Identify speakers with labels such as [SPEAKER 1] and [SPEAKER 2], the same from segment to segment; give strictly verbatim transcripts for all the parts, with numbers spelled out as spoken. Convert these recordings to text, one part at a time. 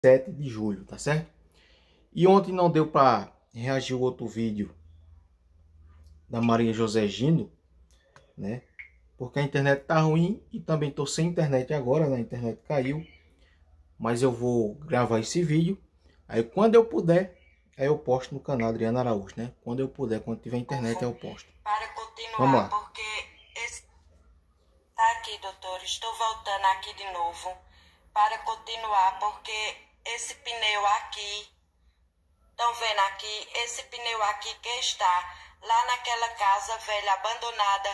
[SPEAKER 1] sete de julho, tá certo? E ontem não deu para reagir o outro vídeo da Maria José Gino, né? Porque a internet tá ruim e também tô sem internet agora, né? A internet caiu. Mas eu vou gravar esse vídeo. Aí quando eu puder, aí eu posto no canal Adriana Araújo, né? Quando eu puder, quando tiver internet, eu posto.
[SPEAKER 2] Para continuar,
[SPEAKER 1] Vamos lá.
[SPEAKER 2] porque esse... Tá aqui, doutor. Estou voltando aqui de novo. Para continuar, porque esse pneu aqui, estão vendo aqui? Esse pneu aqui que está lá naquela casa velha abandonada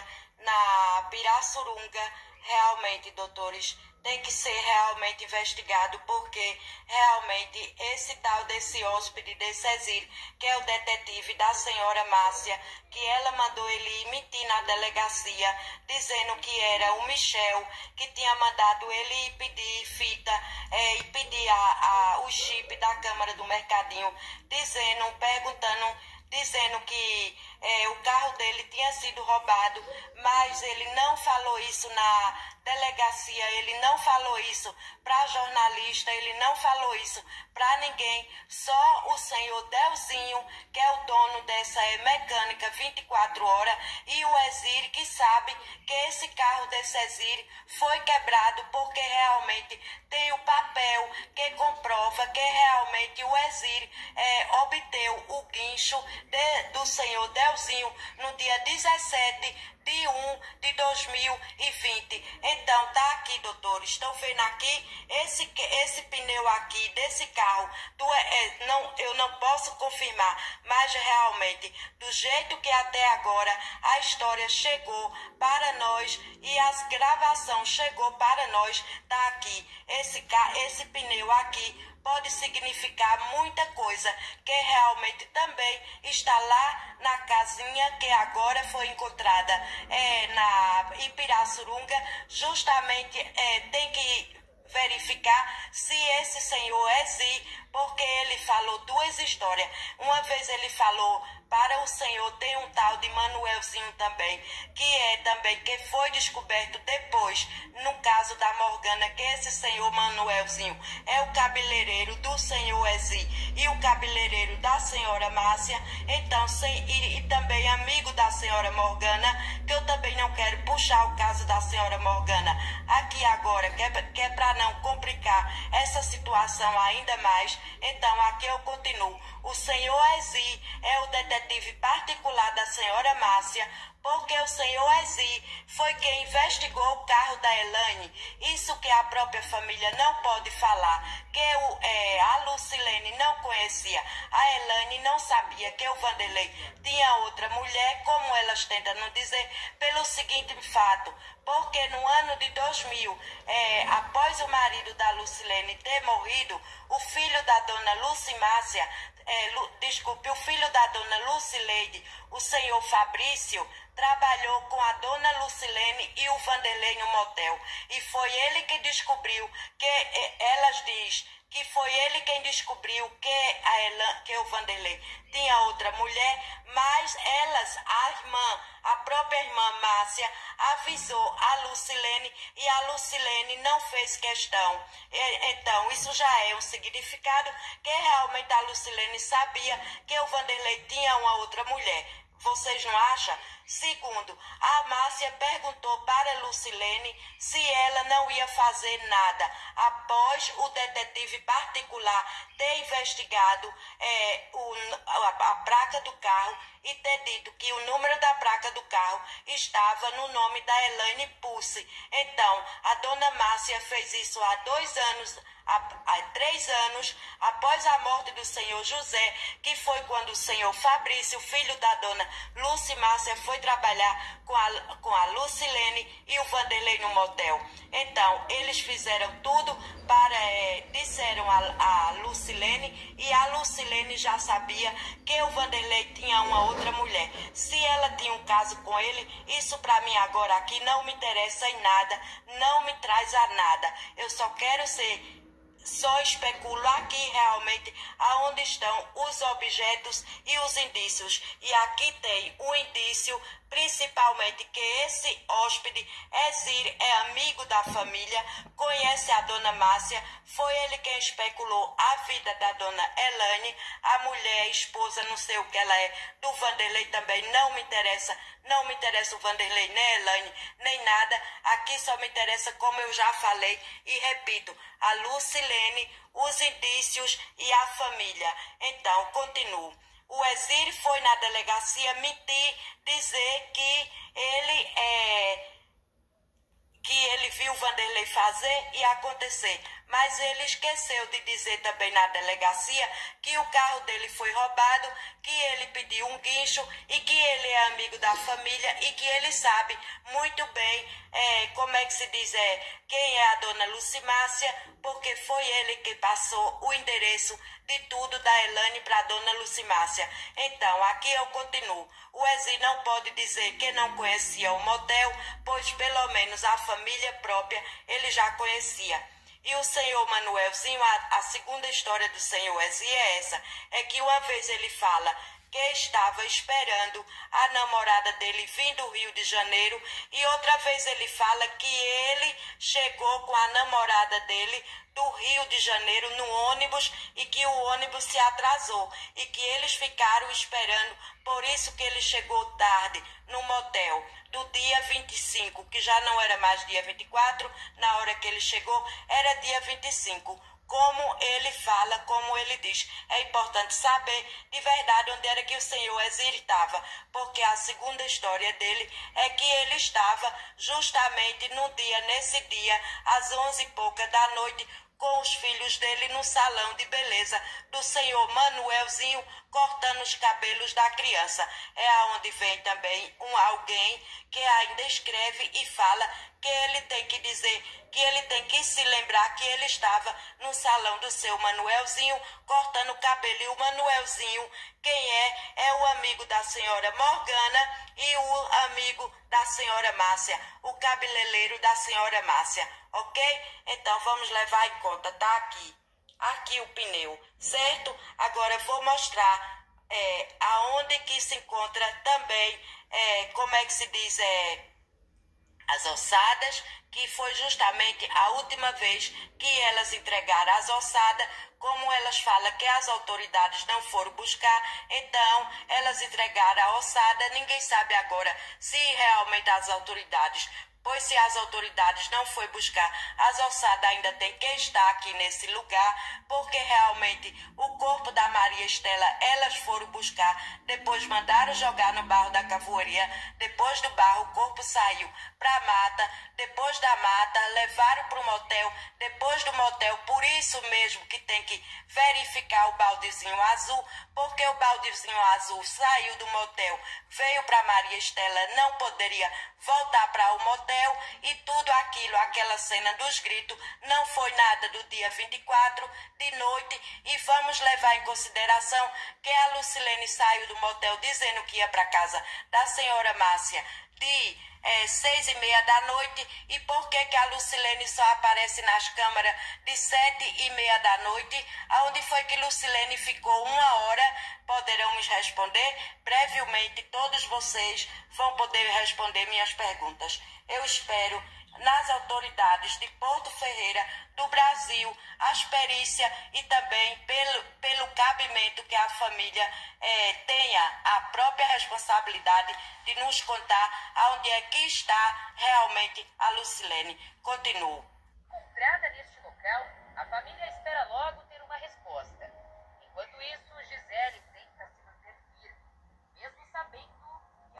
[SPEAKER 2] na Pirassununga, realmente, doutores, tem que ser realmente investigado, porque realmente esse tal desse hóspede, desse exílio, que é o detetive da senhora Márcia, que ela mandou ele ir mentir na delegacia, dizendo que era o Michel, que tinha mandado ele ir pedir fita, é, e pedir a, a, o chip da Câmara do Mercadinho, dizendo, perguntando, dizendo que é, o carro dele tinha sido roubado, mas ele não falou isso na delegacia, ele não falou isso para jornalista, ele não falou isso para ninguém, só o senhor Delzinho, que é o dono dessa mecânica vinte e quatro horas, e o Exir, que sabe que esse carro desse Exir foi quebrado, porque realmente tem o papel que comprova que realmente o Exir é, obteve o guincho de, do senhor Delzinho no dia dezessete de um de dois mil e vinte. Então tá aqui, doutor, estão vendo aqui esse, esse pneu aqui desse carro, do, é, não, eu não posso confirmar, mas realmente do jeito que até agora a história chegou para nós e as gravações chegou para nós, tá aqui esse, esse pneu aqui pode significar muita coisa, que realmente também está lá na casinha que agora foi encontrada é, na Pirassununga. Justamente é, tem que verificar se esse senhor é Zi, porque ele falou duas histórias. Uma vez ele falou para o senhor, tem um tal de Manuelzinho também, que é também, que foi descoberto depois, no caso da Morgana, que esse senhor Manuelzinho é o cabeleireiro do senhor Ezi e o cabeleireiro da senhora Márcia, então, sem, e, e também amigo da senhora Morgana, que eu também não quero puxar o caso da senhora Morgana aqui agora, que é, que é para não complicar essa situação ainda mais. Então aqui eu continuo. O senhor Ezi é o detetive particular da senhora Márcia, porque o senhor Ezi foi quem investigou o carro da Elaine. Isso que a própria família não pode falar, que o, é, a Lucilene não conhecia, a Elaine não sabia que o Vanderlei tinha outra mulher, como elas tentam não dizer, pelo seguinte fato, porque no ano de dois mil, é, após o marido da Lucilene ter morrido, o filho da dona Lucimárcia, é, Lu, desculpe, o filho da dona Lucileide, o senhor Fabrício, trabalhou com a dona Lucilene e o Vanderlei no motel. E foi ele que descobriu que, é, elas diz que foi ele quem descobriu que, a Elan, que o Vanderlei tinha outra mulher, mas elas, a irmã, a própria irmã Márcia, avisou a Lucilene e a Lucilene não fez questão. E, então, isso já é um significado que realmente a Lucilene sabia que o Vanderlei tinha uma outra mulher. Vocês não acham? Segundo, a Márcia perguntou para Lucilene se ela não ia fazer nada após o detetive particular ter investigado é, o, a, a placa do carro e ter dito que o número da placa do carro estava no nome da Elaine Pulse. Então, a dona Márcia fez isso há dois anos, há, há três anos, após a morte do senhor José, que foi quando o senhor Fabrício, filho da dona Luci Márcia, foi trabalhar com a, com a Lucilene e o Vanderlei no motel. Então, eles fizeram tudo para, é, disseram a, a Lucilene, e a Lucilene já sabia que o Vanderlei tinha uma outra mulher. Se ela tinha um caso com ele, isso para mim agora aqui não me interessa em nada, não me traz a nada. Eu só quero ser só especulo aqui realmente aonde estão os objetos e os indícios. E aqui tem um indício, principalmente que esse hóspede, Ezir, é amigo da família, conhece a dona Márcia, foi ele quem especulou a vida da dona Elaine, a mulher, esposa, não sei o que ela é, do Vanderlei também, não me interessa, não me interessa o Vanderlei, nem a Elaine, nem nada, aqui só me interessa, como eu já falei e repito, a Lucilene, os indícios e a família. Então, continuo. O Ezir foi na delegacia mentir, dizer que ele é... que ele viu o Vanderlei fazer e acontecer. Mas ele esqueceu de dizer também na delegacia que o carro dele foi roubado, que ele pediu um guincho e que ele é amigo da família e que ele sabe muito bem, é, como é que se diz, é, quem é a dona Lucimácia, porque foi ele que passou o endereço de tudo da Elaine para a dona Lucimácia. Então, aqui eu continuo. O Ezir não pode dizer que não conhecia o motel, pois pelo menos a família própria ele já conhecia. E o senhor Manuelzinho, a, a segunda história do senhor Ezir é essa, é que uma vez ele fala que estava esperando a namorada dele vir do Rio de Janeiro e outra vez ele fala que ele chegou com a namorada dele do Rio de Janeiro no ônibus e que o ônibus se atrasou e que eles ficaram esperando, por isso que ele chegou tarde no motel do dia vinte e cinco, que já não era mais dia vinte e quatro, na hora que ele chegou era dia vinte e cinco. Como ele fala, como ele diz. É importante saber de verdade onde era que o senhor Ezir estava, porque a segunda história dele é que ele estava justamente no dia, nesse dia, às onze e pouca da noite, com os filhos dele no salão de beleza do senhor Manuelzinho, cortando os cabelos da criança. É aonde vem também um alguém que ainda escreve e fala que ele tem que dizer, que ele tem que se lembrar que ele estava no salão do seu Manuelzinho, cortando o cabelo. E o Manuelzinho, quem é? É o amigo da senhora Morgana e o amigo da senhora Márcia, o cabeleireiro da senhora Márcia, ok? Então vamos levar em conta, tá aqui, aqui o pneu, certo? Agora eu vou mostrar é, aonde que se encontra também, é, como é que se diz, é... as ossadas, que foi justamente a última vez que elas entregaram as ossadas, como elas falam que as autoridades não foram buscar, então elas entregaram a ossada, ninguém sabe agora se realmente as autoridades, pois se as autoridades não foi buscar as ossadas, ainda tem que estar aqui nesse lugar, porque realmente o corpo da Maria Estela elas foram buscar, depois mandaram jogar no barro da Cavoeira, depois do barro o corpo saiu para a mata, depois da mata levaram para o motel, depois do motel, por isso mesmo que tem que verificar o baldezinho azul, porque o baldezinho azul saiu do motel, veio para Maria Estela, não poderia voltar para o motel, e tudo aquilo, aquela cena dos gritos, não foi nada do dia vinte e quatro de noite. E vamos levar em consideração que a Lucilene saiu do motel dizendo que ia para casa da senhora Márcia de é, seis e meia da noite. E por que que a Lucilene só aparece nas câmaras de sete e meia da noite? Aonde foi que Lucilene ficou uma hora? Poderão me responder? Brevemente, todos vocês vão poder responder minhas perguntas. Eu espero nas autoridades de Porto Ferreira, do Brasil, as perícias e também pelo, pelo cabimento que a família é, tenha a própria responsabilidade de nos contar aonde é que está realmente a Lucilene. Continuo.
[SPEAKER 3] Encontrada neste local, a família espera logo ter uma resposta. Enquanto isso, Gisele tenta se manter firme, mesmo sabendo que...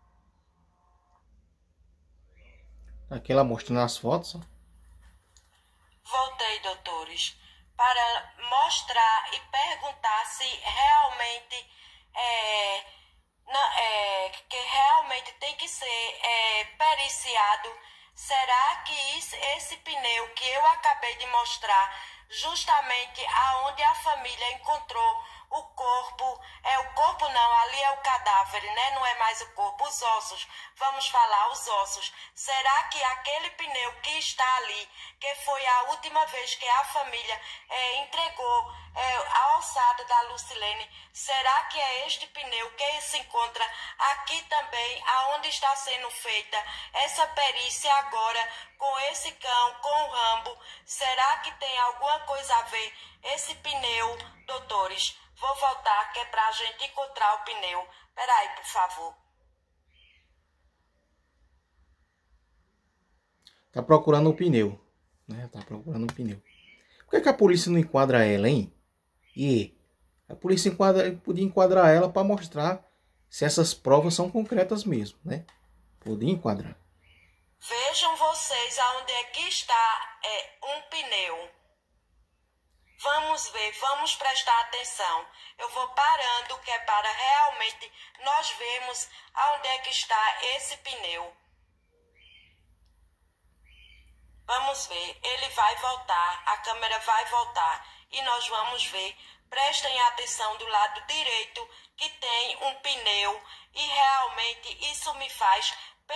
[SPEAKER 1] Aqui ela mostrando as fotos.
[SPEAKER 2] Voltei, doutores, para mostrar e perguntar se realmente é, não, é, que realmente tem que ser é, periciado. Será que isso, esse pneu que eu acabei de mostrar, justamente aonde a família encontrou o corpo, é o corpo não, ali é o cadáver, né? Não é mais o corpo, os ossos, vamos falar os ossos. Será que aquele pneu que está ali, que foi a última vez que a família é, entregou é, a ossada da Lucilene, será que é este pneu que se encontra aqui também, aonde está sendo feita essa perícia agora, com esse cão, com o Rambo? Será que tem alguma coisa a ver esse pneu, doutores? Vou voltar, que é pra gente encontrar o pneu. Peraí, por favor.
[SPEAKER 1] Tá procurando o pneu, né? Tá procurando o pneu. Por que, que a polícia não enquadra ela, hein? E a polícia enquadra, podia enquadrar ela para mostrar se essas provas são concretas mesmo, né? Podia enquadrar.
[SPEAKER 2] Vejam vocês aonde é que está é, um pneu. Vamos ver, vamos prestar atenção. Eu vou parando, que é para realmente nós vermos aonde é que está esse pneu. Vamos ver, ele vai voltar, a câmera vai voltar e nós vamos ver. Prestem atenção do lado direito que tem um pneu e realmente isso me faz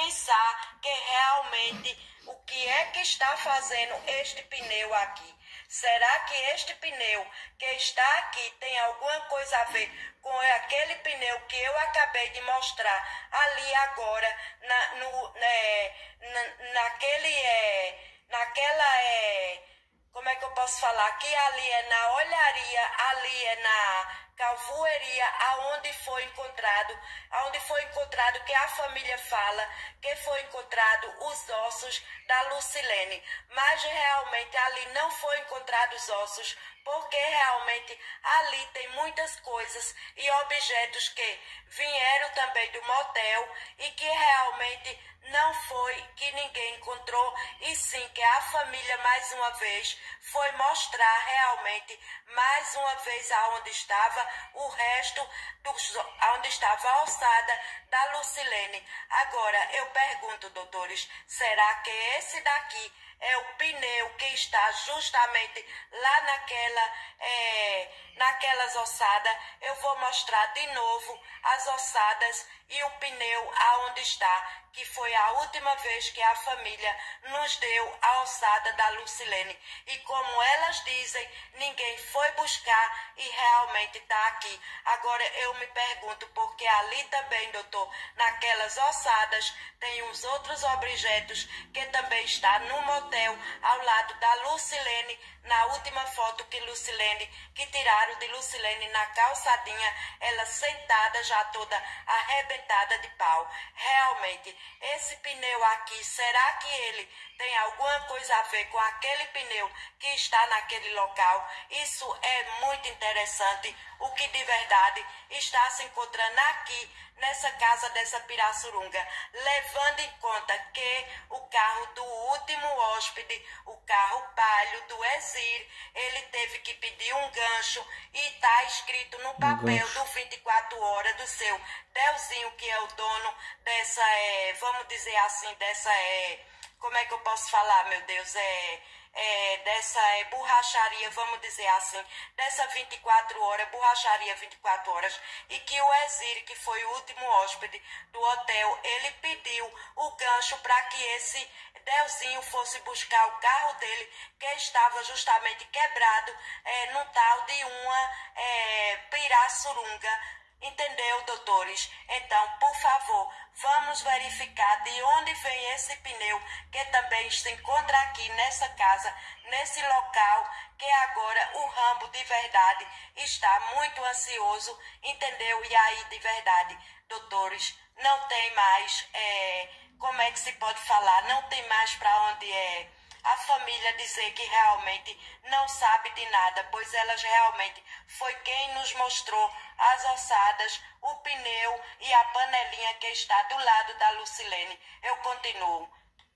[SPEAKER 2] pensar que realmente o que é que está fazendo este pneu aqui. Será que este pneu que está aqui tem alguma coisa a ver com aquele pneu que eu acabei de mostrar ali agora, na, no, né, na, naquele, é, naquela, é, como é que eu posso falar? Que ali é na olharia, ali é na calvoeria, aonde foi encontrado, aonde foi encontrado que a família fala que foi encontrado os ossos da Lucilene, mas realmente ali não foi encontrado os ossos, porque realmente ali tem muitas coisas e objetos que vieram também do motel e que realmente não foi que ninguém encontrou, e sim que a família mais uma vez foi mostrar realmente mais uma vez aonde estava o resto, dos, aonde estava a ossada da Lucilene. Agora eu pergunto, doutores, será que esse daqui é o pneu que está justamente lá naquela, é, naquelas ossadas? Eu vou mostrar de novo as ossadas e o pneu aonde está, que foi a última vez que a família nos deu a ossada da Lucilene. E como elas dizem, ninguém foi buscar e realmente está aqui. Agora eu me pergunto, porque ali também, doutor, naquelas ossadas tem uns outros objetos que também está no motel ao lado da Lucilene, na última foto que Lucilene, que tiraram de Lucilene na calçadinha, ela sentada já toda arrebentada de pau. Realmente, esse pneu aqui, será que ele tem alguma coisa a ver com aquele pneu que está naquele local? Isso é muito interessante, o que de verdade está se encontrando aqui nessa casa dessa Pirassununga, levando em conta que o carro do último hóspede, o carro Palio do Exir, ele teve que pedir um gancho e está escrito no papel um do vinte e quatro horas do seu Delzinho, que é o dono dessa, é, vamos dizer assim, dessa, é, como é que eu posso falar, meu Deus, é... É, dessa é, borracharia, vamos dizer assim, dessa vinte e quatro horas, borracharia vinte e quatro horas, e que o Exir, que foi o último hóspede do hotel, ele pediu o gancho para que esse Delzinho fosse buscar o carro dele, que estava justamente quebrado é, no tal de uma é, Pirassununga. Entendeu, doutores? Então, por favor, vamos verificar de onde vem esse pneu que também se encontra aqui nessa casa, nesse local, que agora o Rambo de verdade está muito ansioso, entendeu? E aí, de verdade, doutores, não tem mais, é, como é que se pode falar, não tem mais para onde é... a família dizer que realmente não sabe de nada, pois elas realmente foi quem nos mostrou as ossadas, o pneu e a panelinha que está do lado da Lucilene. Eu continuo.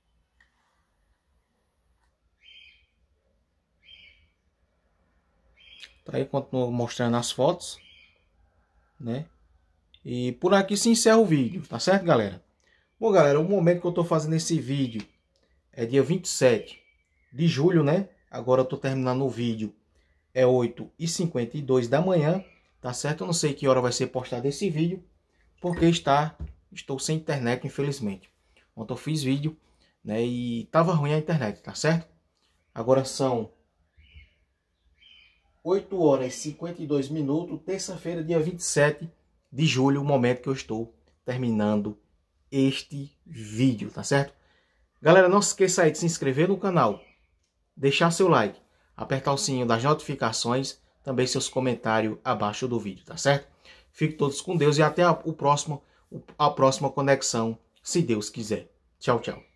[SPEAKER 1] Tá aí, continuo mostrando as fotos, né? E por aqui se encerra o vídeo, tá certo, galera? Bom, galera, o momento que eu tô fazendo esse vídeo é dia vinte e sete de julho, né? Agora eu tô terminando o vídeo, é oito e cinquenta e dois da manhã. tá certo? Eu não sei que hora vai ser postado esse vídeo, porque está, estou sem internet, infelizmente. Ontem eu fiz vídeo, né, e tava ruim a internet, tá certo? Agora são oito horas e cinquenta e dois minutos, terça-feira, dia vinte e sete de julho, o momento que eu estou terminando este vídeo, tá certo? Galera, não se esqueça aí de se inscrever no canal, deixar seu like, apertar o sininho das notificações, também seus comentários abaixo do vídeo, tá certo? Fiquem todos com Deus e até a, o próximo, a próxima conexão, se Deus quiser. Tchau, tchau.